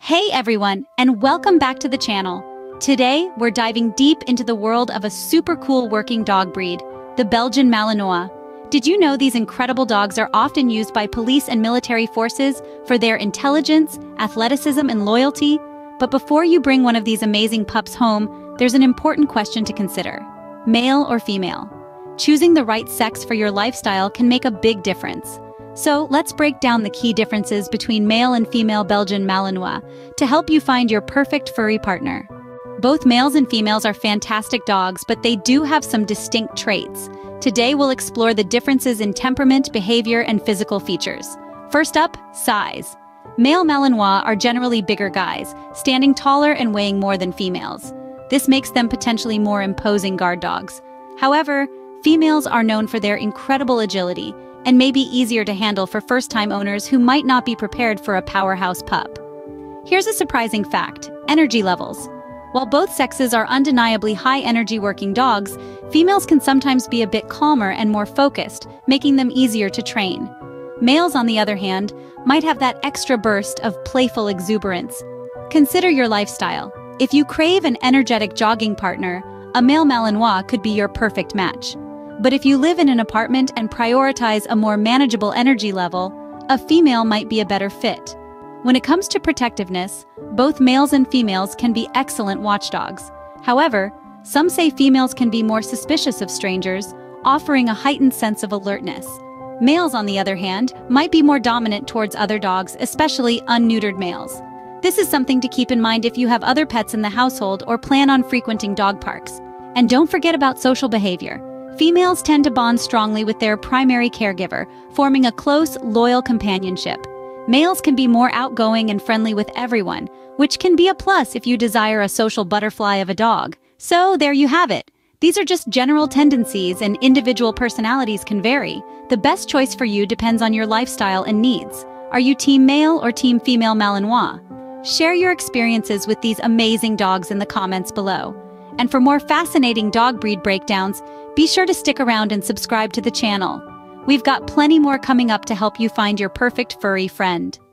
Hey everyone, and welcome back to the channel. Today, we're diving deep into the world of a super cool working dog breed, the Belgian Malinois. Did you know these incredible dogs are often used by police and military forces for their intelligence, athleticism, and loyalty? But before you bring one of these amazing pups home, there's an important question to consider. Male or female? Choosing the right sex for your lifestyle can make a big difference. So let's break down the key differences between male and female Belgian Malinois to help you find your perfect furry partner. Both males and females are fantastic dogs, but they do have some distinct traits. Today we'll explore the differences in temperament, behavior, and physical features. First up, size. Male Malinois are generally bigger guys, standing taller and weighing more than females. This makes them potentially more imposing guard dogs. However, females are known for their incredible agility and may be easier to handle for first-time owners who might not be prepared for a powerhouse pup. Here's a surprising fact: energy levels. While both sexes are undeniably high-energy working dogs, females can sometimes be a bit calmer and more focused, making them easier to train. Males, on the other hand, might have that extra burst of playful exuberance. Consider your lifestyle. If you crave an energetic jogging partner, a male Malinois could be your perfect match. But if you live in an apartment and prioritize a more manageable energy level, a female might be a better fit. When it comes to protectiveness, both males and females can be excellent watchdogs. However, some say females can be more suspicious of strangers, offering a heightened sense of alertness. Males, on the other hand, might be more dominant towards other dogs, especially unneutered males. This is something to keep in mind if you have other pets in the household or plan on frequenting dog parks. And don't forget about social behavior. Females tend to bond strongly with their primary caregiver, forming a close, loyal companionship. Males can be more outgoing and friendly with everyone, which can be a plus if you desire a social butterfly of a dog. So there you have it. These are just general tendencies, and individual personalities can vary. The best choice for you depends on your lifestyle and needs. Are you team male or team female Malinois? Share your experiences with these amazing dogs in the comments below. And for more fascinating dog breed breakdowns, be sure to stick around and subscribe to the channel. We've got plenty more coming up to help you find your perfect furry friend.